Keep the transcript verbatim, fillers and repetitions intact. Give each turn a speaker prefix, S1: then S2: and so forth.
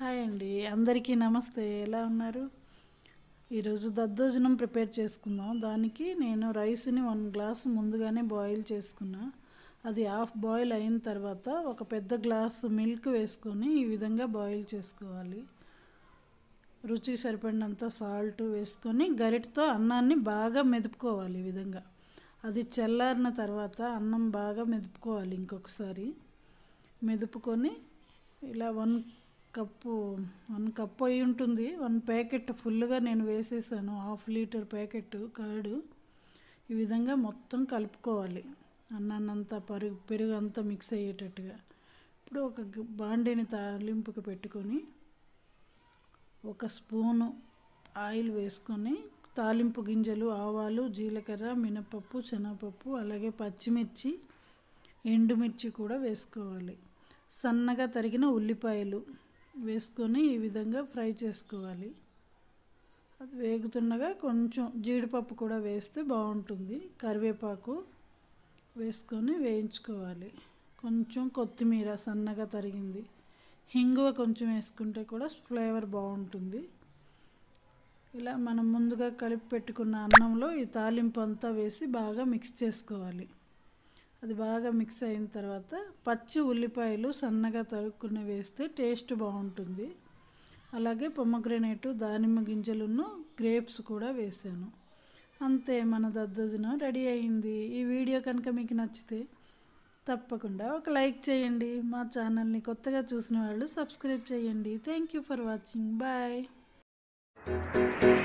S1: Hi అండి, అందరికీ నమస్తే. ఎలా ఉన్నారు? ఈరోజు దద్దోజనం ప్రిపేర్ చేసుకుందాం. దానికి నేను రైస్ని వన్ గ్లాస్ ముందుగానే బాయిల్ చేసుకున్నా. అది హాఫ్ బాయిల్ అయిన తర్వాత ఒక పెద్ద గ్లాసు మిల్క్ వేసుకొని ఈ విధంగా బాయిల్ చేసుకోవాలి. రుచికి సరిపడినంత సాల్ట్ వేసుకొని గరిటతో అన్నాన్ని బాగా మెదుపుకోవాలి. ఈ విధంగా అది చల్లారిన తర్వాత అన్నం బాగా మెదుపుకోవాలి. ఇంకొకసారి మెదుపుకొని ఇలా వన్ కప్పు వన్ కప్పు అయి ఉంటుంది. వన్ ప్యాకెట్ ఫుల్గా నేను వేసేసాను. Half litre packet curd. ఈ విధంగా మొత్తం కలుపుకోవాలి. అన్నాన్నంతా పరుగు పెరుగు అంతా మిక్స్ అయ్యేటట్టుగా. ఇప్పుడు ఒక బాండీని తాలింపుకి పెట్టుకొని ఒక స్పూను ఆయిల్ వేసుకొని తాలింపు గింజలు, ఆవాలు, జీలకర్ర, మినపప్పు, శనగపప్పు, అలాగే పచ్చిమిర్చి, ఎండుమిర్చి కూడా వేసుకోవాలి. సన్నగా తరిగిన ఉల్లిపాయలు వేసుకొని ఈ విధంగా ఫ్రై చేసుకోవాలి. అది వేగుతుండగా కొంచెం జీడిపప్పు కూడా వేస్తే బాగుంటుంది. కరివేపాకు వేసుకొని వేయించుకోవాలి. కొంచెం కొత్తిమీర సన్నగా తరిగింది, హింగువ కొంచెం వేసుకుంటే కూడా ఫ్లేవర్ బాగుంటుంది. ఇలా మనం ముందుగా కలిపి పెట్టుకున్న అన్నంలో ఈ తాలింపు అంతా వేసి బాగా మిక్స్ చేసుకోవాలి. అది బాగా మిక్స్ అయిన తర్వాత పచ్చి ఉల్లిపాయలు సన్నగా తరుక్కుని వేస్తే టేస్ట్ బాగుంటుంది. అలాగే పొమగ్రనేటు, దానిమ్మ గింజలను, గ్రేప్స్ కూడా వేసాను. అంతే, మన దద్దోజనం రెడీ అయింది. ఈ వీడియో కనుక మీకు నచ్చితే తప్పకుండా ఒక లైక్ చేయండి. మా ఛానల్ని కొత్తగా చూసిన వాళ్ళు సబ్స్క్రైబ్ చేయండి. Thank you for watching. Bye.